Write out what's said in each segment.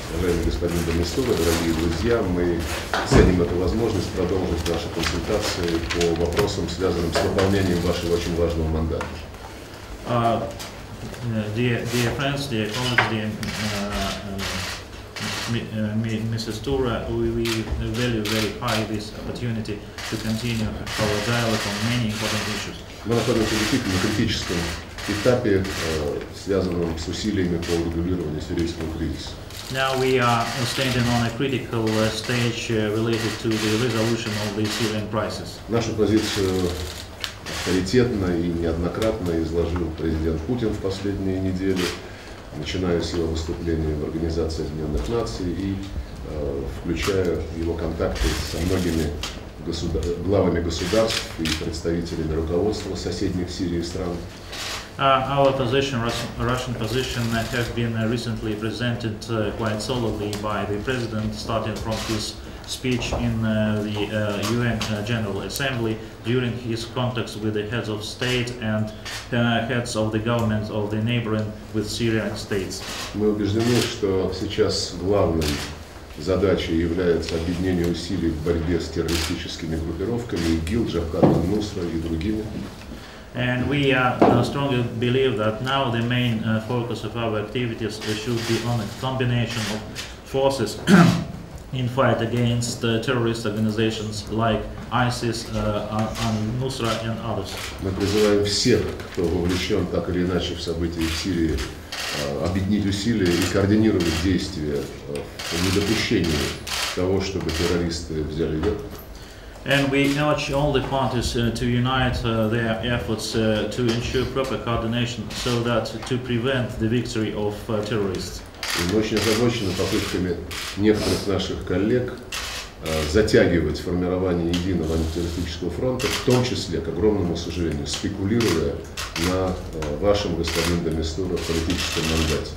Уважаемый господин де Мистура, дорогие друзья, мы ценим эту возможность продолжить наши консультации по вопросам, связанным с выполнением вашего очень важного мандата. Dear friends, dear colleagues, dear Mrs. Tura, we value very high this opportunity to continue our dialogue on many important issues. Мы находимся действительно на критическом этапе, связанном с усилиями по урегулированию сирийского кризиса. Now we are standing on a critical stage related to the resolution of the Syrian crisis. Нашу позицию авторитетно и неоднократно изложил президент Путин в последние недели, начиная с его выступления в Организации Объединенных Наций и включая его контакты со многими главами государств и представителями руководства соседних Сирии стран. Our position, Russian position, has been recently presented quite solidly by the President, starting from his speech in the UN General Assembly during his contacts with the heads of state and heads of the governments of the neighboring with Syrian states. Мы убеждены, что сейчас главной задачей является объединение усилий в борьбе с террористическими группировками ИГИЛ, Джабхат аль-Нусра и другими. And we strongly believe that now the main focus of our activities should be on a combination of forces in fight against terrorist organizations like ISIS, Al-Nusra and others. Мы призываем всех, кто вовлечен так или иначе в события в Сирии, объединить усилия и координировать действия в недопущении того, чтобы террористы взяли верх. And we urge all the parties to unite their efforts to ensure proper coordination so that to prevent the victory of terrorists. И мы очень озабочены попытками некоторых наших коллег затягивать формирование единого антитеррористического фронта, в том числе, к огромному сожалению, спекулируя на вашем, господин де Мистура, политическом мандате.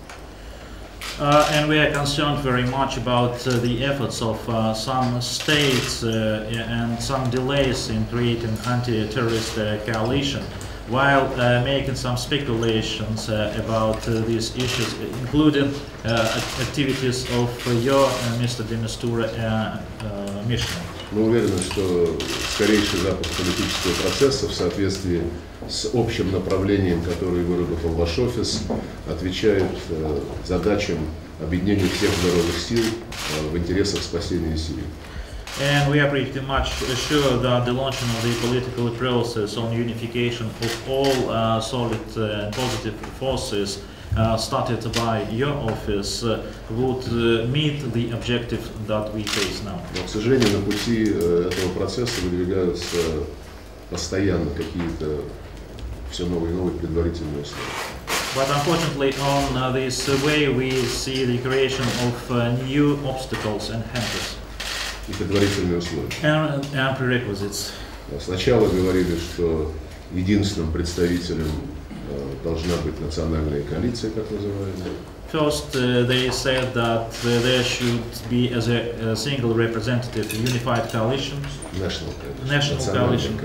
And we are concerned very much about the efforts of some states and some delays in creating anti-terrorist coalition, while making some speculations about these issues, including activities of your Mr. de Mistura mission. Мы уверены, что скорейший запуск политического процесса в соответствии с общим направлением, которое выработал ваш офис, отвечает задачам объединения всех здоровых сил в интересах спасения Сирии. And we are pretty much sure that the launching of the political process on unification of all solid and positive forces started by your office would meet the objective that we face now. Но, к сожалению, на пути этого процесса выдвигаются постоянно какие-то все новые и новые предварительные условия. But unfortunately, on this way we see the creation of new obstacles and hampers. И предварительные условия. And prerequisites. Сначала говорили, что единственным представителем должна быть национальная коалиция, как называемая. First, they said that there should be as a single representative unified coalition. National coalition.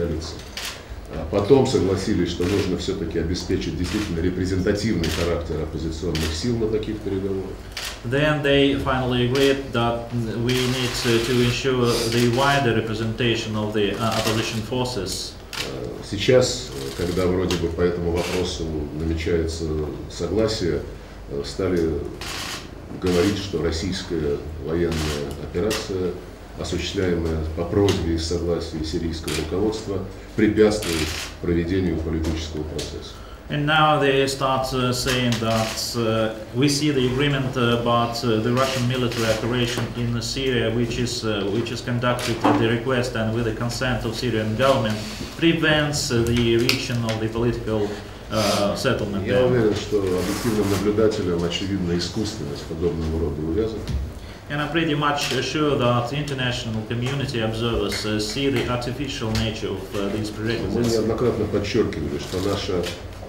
Потом согласились, что нужно все-таки обеспечить действительно репрезентативный характер оппозиционных сил на таких переговорах. Then they finally agreed that we need to ensure the wider representation of the opposition forces. Сейчас, когда вроде бы по этому вопросу намечается согласие, стали говорить, что российская военная операция, осуществляемая по просьбе и согласии сирийского руководства, препятствует проведению политического процесса. And now they start saying that we see the agreement, but the Russian military operation in Syria, which is conducted at the request and with the consent of Syrian government, prevents the reaching of the political settlement. Я уверен, что объективным наблюдателям очевидна искусственность подобного рода увязок. And I'm pretty much sure that the international community observers see the artificial nature of these prerequisites. Мы неоднократно подчеркивали, что наша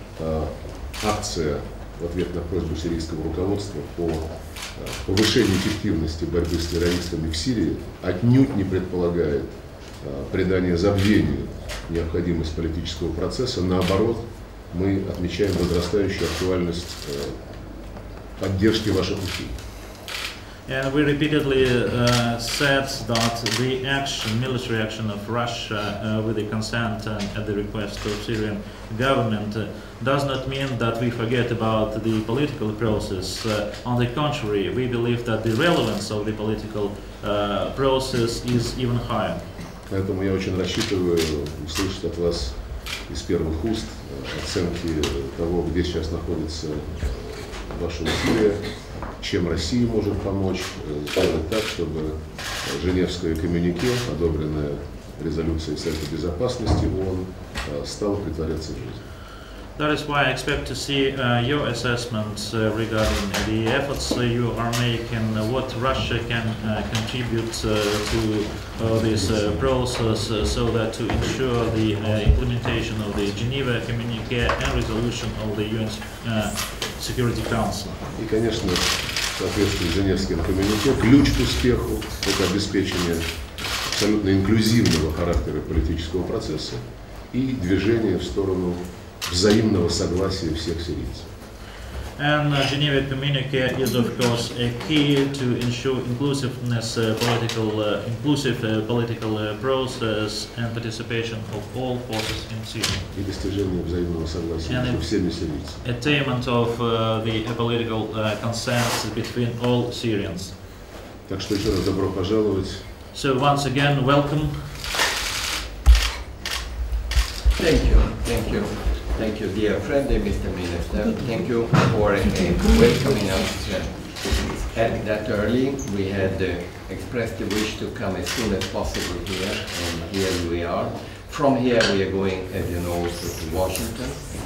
акция в ответ на просьбу сирийского руководства по повышению эффективности борьбы с террористами в Сирии отнюдь не предполагает придание забвению необходимость политического процесса. Наоборот, мы отмечаем возрастающую актуальность поддержки ваших усилий. And we repeatedly said that the military action of Russia with the consent and at the request of Syrian government does not mean that we forget about the political process. On the contrary, we believe that the relevance of the political process is even higher. Поэтому я очень рассчитываю услышать от вас из первых уст оценки того, где сейчас находится ваши усилия, чем Россия может помочь сделать так, чтобы Женевское коммюнике, одобренное резолюцией Совета Безопасности ООН, стало притворяться в жизнь. That is why I expect to see your assessments regarding the efforts you are making, what Russia can contribute to this process so that to ensure the implementation of the Geneva Communique and resolution of the UN Security Council. И, конечно, в соответствии с Женевским коммюнике, ключ к успеху – это обеспечение абсолютно инклюзивного характера политического процесса и движение в сторону взаимного согласия всех сирийцев. And Geneva Communique is of course a key to ensure inclusiveness, inclusive political process and participation of all forces in Syria. И достижение взаимного согласия между всеми сирийцами. Attainment of the political consent between all Syrians. Так что еще раз добро пожаловать. So once again, welcome. Thank you. Thank you. Thank you, dear friend, Mr. Minister. Thank you for welcoming us at that early. We had expressed the wish to come as soon as possible here, and here we are. From here we are going, as you know, to Washington.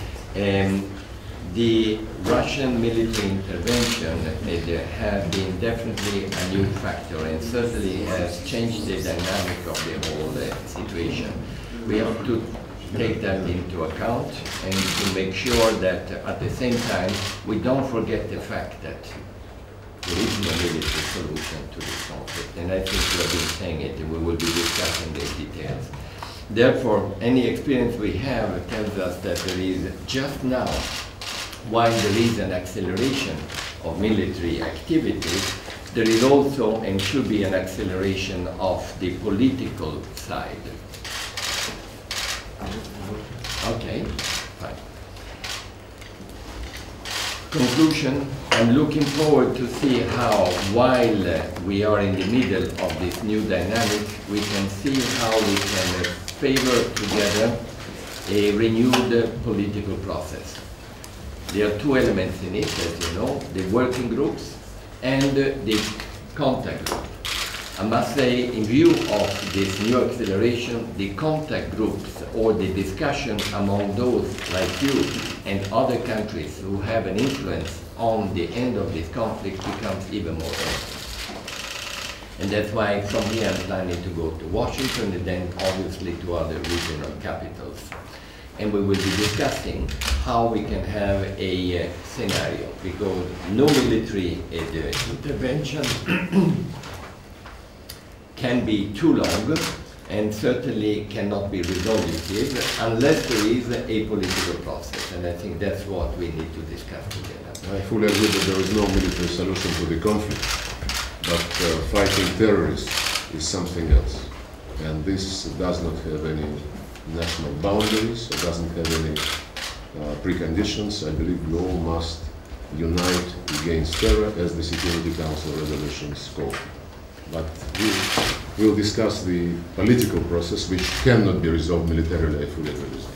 The Russian military intervention has been definitely a new factor and certainly has changed the dynamic of the whole situation. We have to take that into account and to make sure that at the same time we don't forget the fact that there is no military solution to this conflict, and I think we have been saying it and we will be discussing the details. Therefore, any experience we have tells us that there is just now, while there is an acceleration of military activity, there is also and should be an acceleration of the political side. Okay, fine. Conclusion, I'm looking forward to see how, while we are in the middle of this new dynamic, we can see how we can favor together a renewed political process. There are two elements in it, as you know, the working groups and the contact group. I must say, in view of this new acceleration, the contact groups or the discussion among those like you and other countries who have an influence on the end of this conflict becomes even more urgent. And that's why from here I'm planning to go to Washington and then obviously to other regional capitals. And we will be discussing how we can have a scenario, because no military intervention can be too long and certainly cannot be resolutive unless there is a political process. And I think that's what we need to discuss together. I fully agree that there is no military solution to the conflict, but fighting terrorists is something else. And this does not have any national boundaries, it doesn't have any preconditions. I believe we all must unite against terror as the Security Council resolutions call. But we will discuss the political process, which cannot be resolved militarily, I fully agree with.